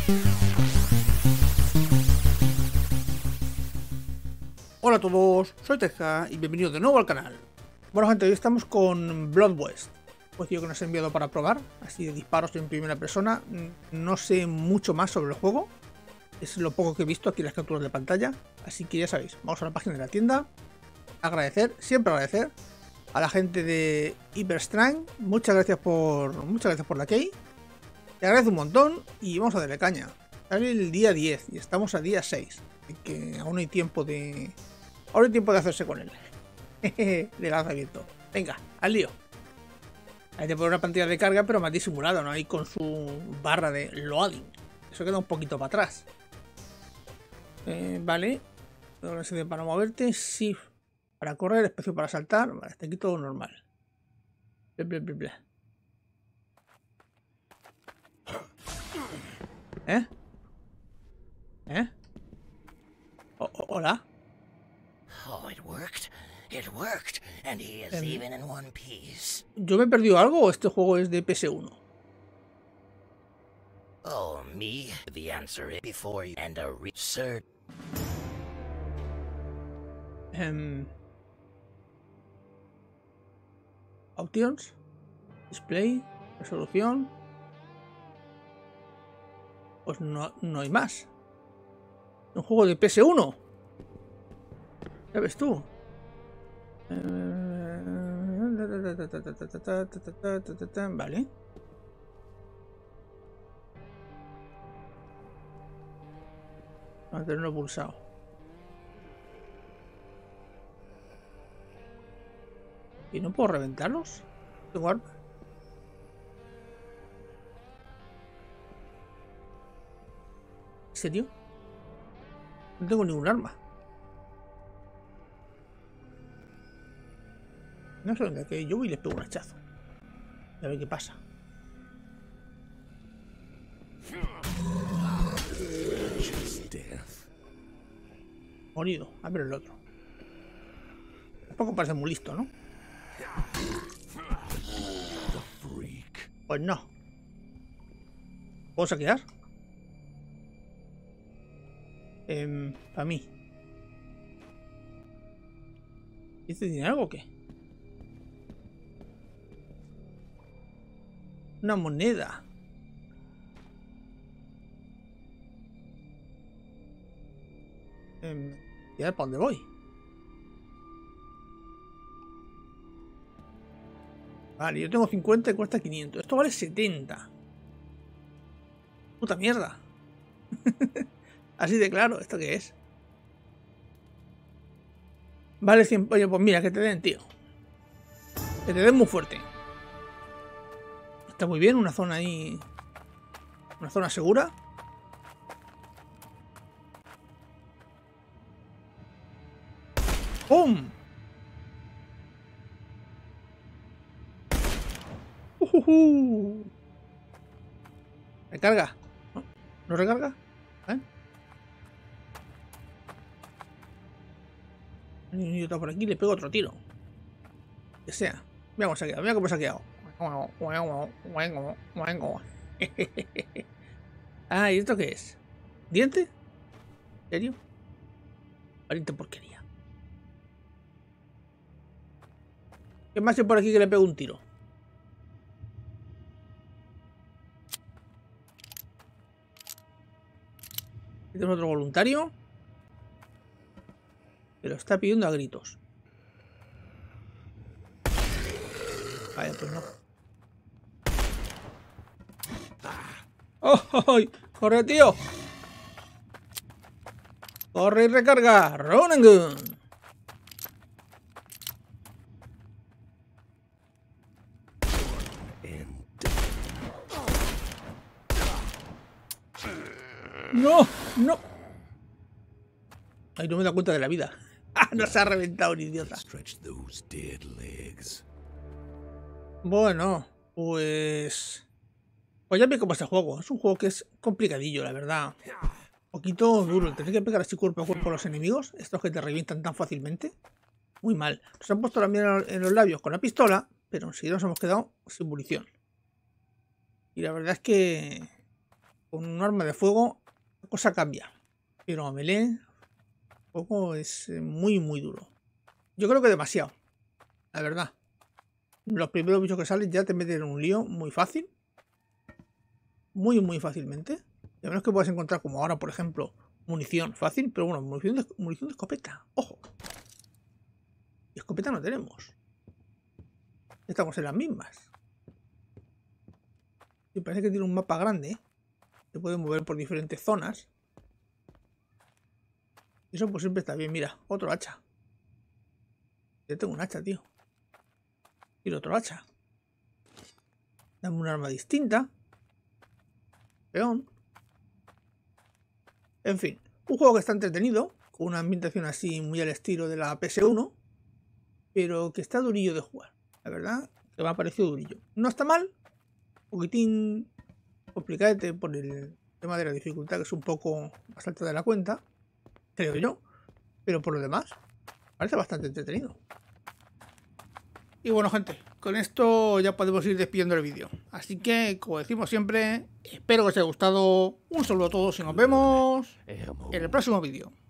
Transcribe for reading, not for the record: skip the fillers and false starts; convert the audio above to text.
Hola a todos, soy Teja y bienvenidos de nuevo al canal. Bueno gente, hoy estamos con Blood West, pues que nos he enviado para probar, así de disparos en primera persona. No sé mucho más sobre el juego, es lo poco que he visto aquí en las capturas de pantalla, así que ya sabéis, vamos a la página de la tienda. Siempre agradecer a la gente de Hyperstrang, muchas gracias por la key, te agradezco un montón y vamos a darle caña. Sale el día 10 y estamos a día 6, así que aún hay tiempo de... Ahora hay tiempo de hacerse con él. De lanzamiento. Venga, al lío. Ahí te pone una pantalla de carga, pero más disimulado, ¿no? Ahí con su barra de loading. Eso queda un poquito para atrás. Vale. Ahora se para moverte. Sí. Para correr, espacio para saltar. Vale, está aquí todo normal. Bla, bla, bla, bla. Hola. Oh, it worked. It worked. And he is even in one piece. ¿Yo me he perdido algo o este juego es de PS1? Oh, me? The answer is before you and a research. Options. Display. Resolución. Pues no hay más. Un juego de PS1. Ya ves tú. Vale. Mantenerlo pulsado. ¿Y no puedo reventarlos? ¿Tengo arma? ¿En serio? No tengo ningún arma. No sé dónde, que yo voy y les pego un hachazo. A ver qué pasa. Morido. A ver el otro. Tampoco parece muy listo, ¿no? Pues no. ¿Puedo saquear? Para mí. ¿Este tiene algo o qué? Una moneda. ¿Y ahora para dónde voy? Vale, yo tengo 50 y cuesta 500. Esto vale 70. Puta mierda. Así de claro, ¿esto qué es? Vale 100... Oye, pues mira, que te den, tío. Que te den muy fuerte. Está muy bien, una zona ahí... Una zona segura. ¡Pum! ¿Recarga? ¿No? ¿No recarga? ¿Eh? Hay un idiota por aquí, le pego otro tiro. Que sea. Mira cómo se ha quedado, mira cómo se ha quedado. Ah, ¿y esto qué es? ¿Diente? ¿En serio? Valiente porquería. ¿Qué más hay por aquí que le pego un tiro? Este es otro voluntario. Que lo está pidiendo a gritos. Vaya, pues no. ¡Oh! ¡Corre, tío! ¡Corre y recarga! ¡Run and gun! ¡No! ¡No! Ay, no me da cuenta de la vida. Nos ha reventado un idiota. Bueno, pues... Pues ya vi cómo es el juego. Es un juego que es complicadillo, la verdad. Un poquito duro. Tener que pegar así cuerpo a cuerpo a los enemigos. Estos que te revientan tan fácilmente. Muy mal. Nos han puesto la mira en los labios con la pistola, pero enseguida nos hemos quedado sin munición. Y la verdad es que... con un arma de fuego la cosa cambia. Pero a melee, fuego es muy, muy duro. Yo creo que demasiado, la verdad. Los primeros bichos que salen ya te meten en un lío muy fácil. Muy, muy fácilmente. Y a menos que puedas encontrar, como ahora, por ejemplo, munición fácil. Pero bueno, munición de escopeta. ¡Ojo! Y escopeta no tenemos. Estamos en las mismas. Y parece que tiene un mapa grande. Se puede mover por diferentes zonas. Y eso pues siempre está bien. Mira, otro hacha. Yo tengo un hacha, tío. Y otro hacha. Dame un arma distinta. Peón. En fin, un juego que está entretenido, con una ambientación así muy al estilo de la PS1, pero que está durillo de jugar. La verdad, que me ha parecido durillo. No está mal, un poquitín complicadete por el tema de la dificultad, que es un poco más alta de la cuenta, creo yo, pero por lo demás, parece bastante entretenido. Y bueno, gente, con esto ya podemos ir despidiendo el vídeo. Así que, como decimos siempre, espero que os haya gustado. Un saludo a todos y nos vemos en el próximo vídeo.